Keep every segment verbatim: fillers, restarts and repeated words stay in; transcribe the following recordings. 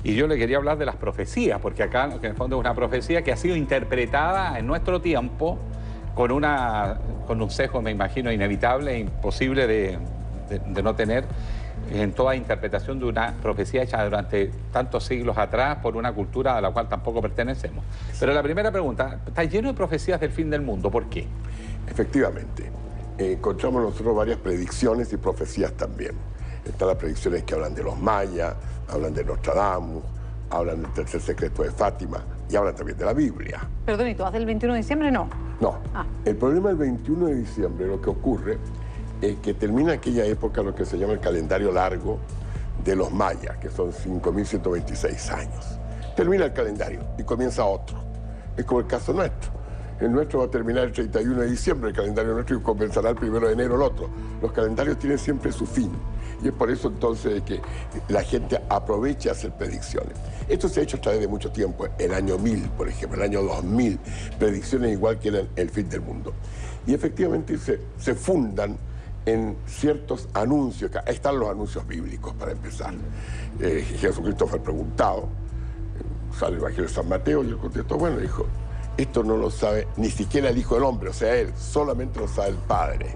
Y yo le quería hablar de las profecías, porque acá en el fondo es una profecía que ha sido interpretada en nuestro tiempo con, una, con un sesgo, me imagino, inevitable e imposible de, de, de no tener en toda interpretación de una profecía hecha durante tantos siglos atrás por una cultura a la cual tampoco pertenecemos. Pero la primera pregunta, está lleno de profecías del fin del mundo, ¿por qué? Efectivamente, eh, encontramos nosotros varias predicciones y profecías también. Están las predicciones que hablan de los mayas, hablan de Nostradamus, hablan del tercer secreto de Fátima y hablan también de la Biblia. Perdón, ¿y todas del veintiuno de diciembre no? No. Ah. El problema del veintiuno de diciembre, lo que ocurre es que termina aquella época lo que se llama el calendario largo de los mayas, que son cinco mil ciento veintiséis años. Termina el calendario y comienza otro. Es como el caso nuestro. El nuestro va a terminar el treinta y uno de diciembre, el calendario nuestro, y comenzará el primero de enero el otro. Los calendarios tienen siempre su fin. Y es por eso entonces que la gente aprovecha a hacer predicciones. Esto se ha hecho a través de mucho tiempo. El año mil, por ejemplo, el año dos mil, predicciones igual que eran el fin del mundo. Y efectivamente se, se fundan en ciertos anuncios. Ahí están los anuncios bíblicos, para empezar. Eh, Jesucristo fue preguntado, sale el Evangelio de San Mateo, y él contestó, bueno, dijo, esto no lo sabe ni siquiera el Hijo del Hombre, o sea, él, solamente lo sabe el Padre.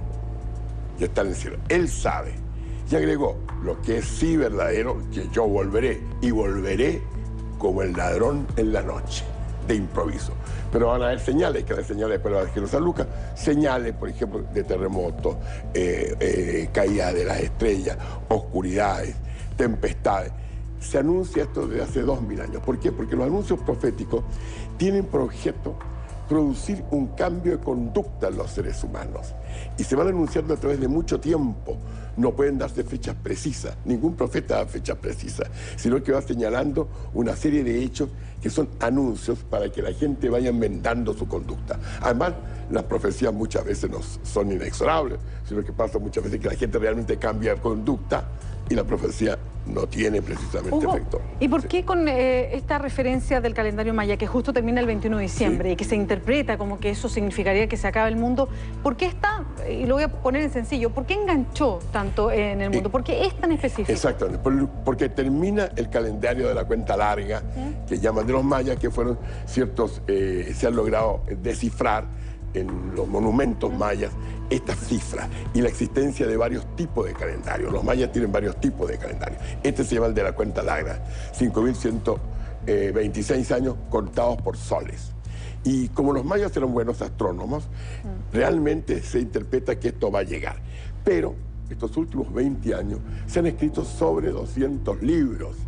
Y está en el cielo. Él sabe. Y agregó, lo que es sí verdadero, que yo volveré, y volveré como el ladrón en la noche, de improviso. Pero van a haber señales, que las señales después las de San Lucas, señales, por ejemplo, de terremotos, eh, eh, caída de las estrellas, oscuridades, tempestades. Se anuncia esto desde hace dos mil años. ¿Por qué? Porque los anuncios proféticos tienen por objeto producir un cambio de conducta en los seres humanos. Y se van anunciando a través de mucho tiempo. No pueden darse fechas precisas. Ningún profeta da fechas precisas, sino que va señalando una serie de hechos que son anuncios para que la gente vaya enmendando su conducta. Además, las profecías muchas veces no son inexorables, sino que pasa muchas veces que la gente realmente cambia de conducta y la profecía no tiene precisamente Hugo, efecto. ¿y por sí. qué con eh, esta referencia del calendario maya, que justo termina el veintiuno de diciembre, Sí. y que se interpreta como que eso significaría que se acaba el mundo, ¿por qué está, y lo voy a poner en sencillo, por qué enganchó tanto en el mundo? ¿Por qué es tan específico? Exactamente, por, porque termina el calendario de la cuenta larga, ¿sí? Que llaman de los mayas, que fueron ciertos, eh, se han logrado descifrar en los monumentos mayas estas cifras y la existencia de varios tipos de calendarios. Los mayas tienen varios tipos de calendarios. Este se llama el de la cuenta larga, cinco mil ciento veintiséis años contados por soles. Y como los mayas eran buenos astrónomos, mm. realmente se interpreta que esto va a llegar. Pero estos últimos veinte años se han escrito sobre doscientos libros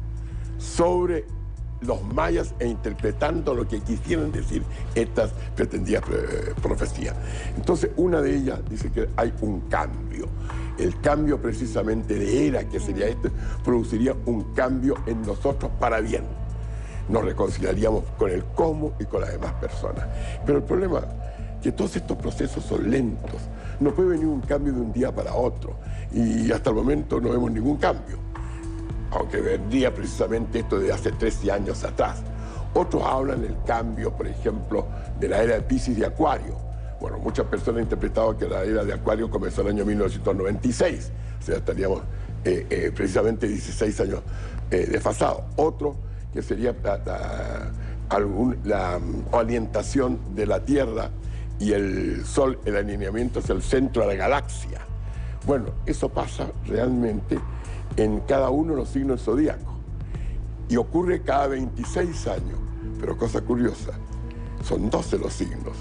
sobre los mayas e interpretando lo que quisieran decir estas pretendidas profecías. Entonces, una de ellas dice que hay un cambio. El cambio precisamente de era, que sería este, produciría un cambio en nosotros para bien. Nos reconciliaríamos con el cosmos y con las demás personas. Pero el problema es que todos estos procesos son lentos. No puede venir un cambio de un día para otro. Y hasta el momento no vemos ningún cambio. Aunque vendría precisamente esto de hace trece años atrás. Otros hablan del cambio, por ejemplo, de la era de Piscis y Acuario. Bueno, muchas personas han interpretado que la era de Acuario comenzó en el año mil novecientos noventa y seis. O sea, estaríamos eh, eh, precisamente dieciséis años eh, desfasados. Otro que sería la, la, algún, la um, orientación de la Tierra y el Sol, el alineamiento hacia el centro de la galaxia. Bueno, eso pasa realmente en cada uno de los signos zodíacos y ocurre cada veintiséis años, pero cosa curiosa, son doce los signos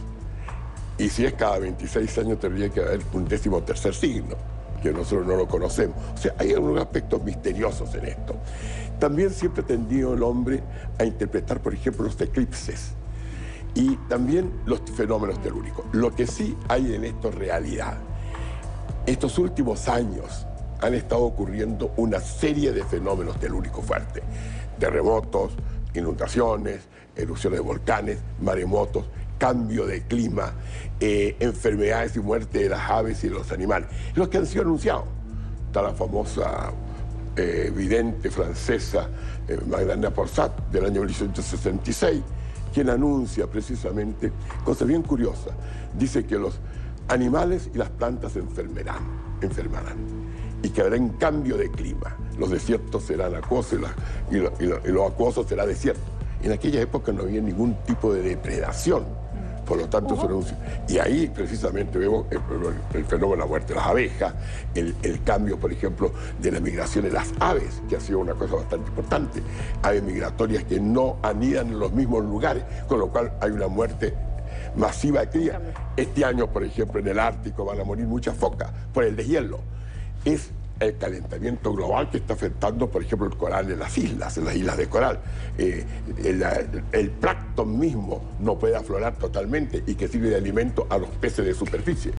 y si es cada veintiséis años tendría que haber un décimo tercer signo que nosotros no lo conocemos. O sea, hay algunos aspectos misteriosos en esto. También siempre ha tendido el hombre a interpretar, por ejemplo, los eclipses y también los fenómenos telúricos. Lo que sí hay en esto es realidad. Estos últimos años han estado ocurriendo una serie de fenómenos telúricos fuertes. Terremotos, inundaciones, erupciones de volcanes, maremotos, cambio de clima, eh, enfermedades y muerte de las aves y de los animales. Los que han sido anunciados. Está la famosa eh, vidente francesa eh, Magdalena Porsat del año mil ochocientos sesenta y seis, quien anuncia precisamente cosas bien curiosas. Dice que los animales y las plantas se enfermarán, enfermarán y que habrá un cambio de clima. los desiertos serán acuosos y, la, y, lo, y, lo, y los acuosos será desierto. En aquella época no había ningún tipo de depredación, por lo tanto, uh-huh. eso era un... Y ahí precisamente vemos el, el fenómeno de la muerte de las abejas, el, el cambio, por ejemplo, de la migración de las aves, que ha sido una cosa bastante importante. Aves migratorias que no anidan en los mismos lugares, con lo cual hay una muerte masiva de cría. Este año, por ejemplo, en el Ártico van a morir muchas focas por el deshielo. Es el calentamiento global que está afectando, por ejemplo, el coral en las islas, en las islas de coral. Eh, el, el plancton mismo no puede aflorar totalmente y que sirve de alimento a los peces de superficie.